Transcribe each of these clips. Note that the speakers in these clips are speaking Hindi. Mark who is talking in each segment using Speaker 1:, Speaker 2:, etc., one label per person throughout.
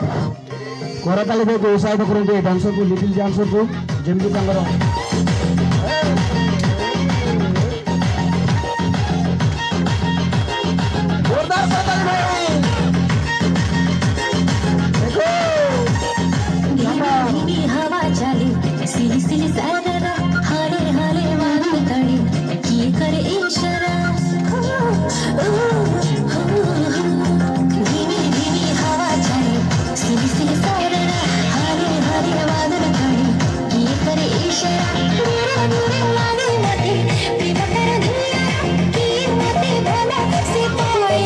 Speaker 1: करताली दे उत्साहित करते डांसर को लिटिल डांसर को जमी
Speaker 2: हवा चली सिली सिली सारा हरे हरे वाल कड़ी किए करे इशारा धीमी धीमी हवा चली सिली सिली सारा हरे हरे वाल कड़ी किए करे इशारा मेरा मेरे लागे मते प्रेम कर दिया की मते भला से पाए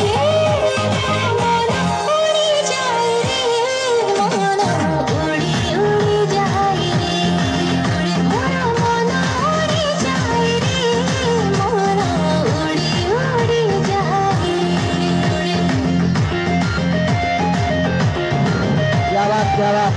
Speaker 1: क्या बात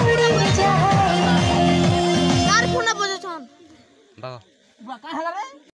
Speaker 3: बाबा